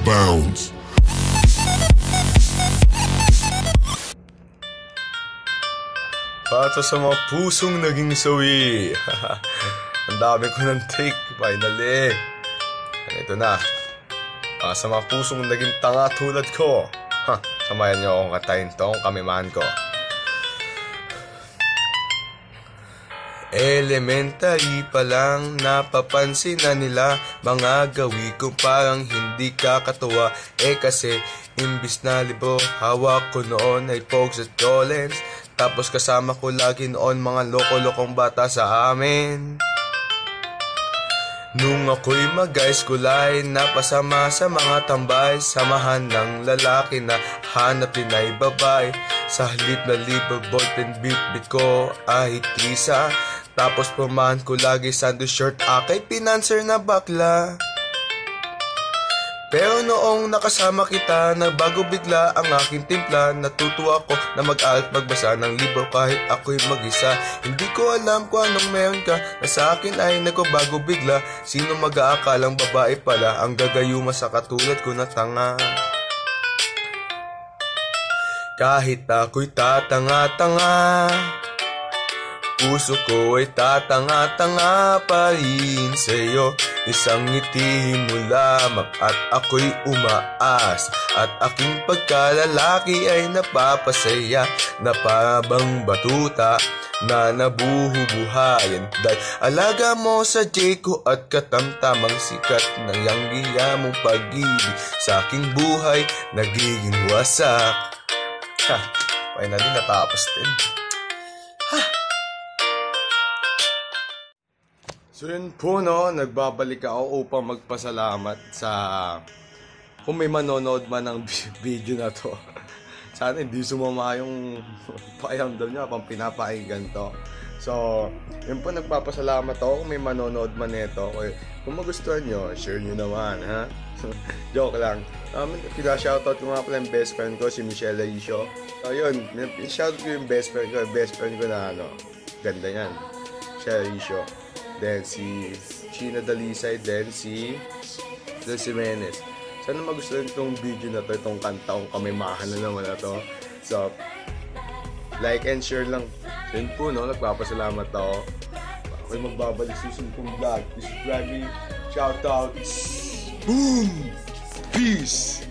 bounds. Para sa mga pusong naging sawi. Ang dami ko ng take, finally. Ito na. Para sa mga pusong naging tanga tulad ko. Samayan niyo akong katayin tong kamimahan ko. Elementary pa lang napapansin na nila mga gawi kong parang hindi kakatuwa. Kasi imbis na libo hawak ko noon ay Pogs at Jolens. Tapos kasama ko lagi noon mga loko-lokong bata sa amin. Nung ako'y mag-high school ay napasama sa mga tambay. Samahan ng lalaki na hanapin ay babae. Sa halip na libre ballpen bit ko ay trisa. Tapos pumahan ko lagi sando shirt akay pinanser na bakla. Pero noong nakasama kita, nagbago bigla ang aking timpla. Natutuwa ako na mag-aral magbasa ng libro kahit ako'y mag-isa. Hindi ko alam kung anong meron ka na sa akin ay nagbago bigla. Sino mag-aakalang babae pala ang gagayuma sa katulad ko na tanga. Kahit ako'y tatanga-tanga, puso ko ay tatanga-tanga pa rin sa'yo. Isang ngiti mo lamang at ako'y umaas. At aking pagkalalaki ay napapasaya. Na parabang batuta na nabubuhayan. Dahil alaga mo sa Jayco at katamtamang sikat ng yanggiya mong pag-ibig sa aking buhay nagiging wasak. Finally natapos din. So yun po no, nagbabalik ako upang magpasalamat sa kung may manonood man ng video na to. Sana hindi sumama yung pakiramdam niya pang pinapakinggan to. So, yun po nagpapasalamat ako kung may manonood man nito. Kung magustuhan nyo, share nyo naman, ha? Joke lang. Pina-shoutout ko nga pala yung best friend ko, si Michelle Aisho. So yun, shoutout ko yung best friend ko na ano, ganda yan. Michelle Aisho. Then si China Dalisay, then si Del Jimenez. Sana magustuhan itong video na to, itong kanta kong kamimahan na naman na to. So, like and share lang. So yun po no, nagpapasalamat ako. Ako'y magbabalik susunod kong vlog. Please subscribe me. Shoutouts. Boom! Peace!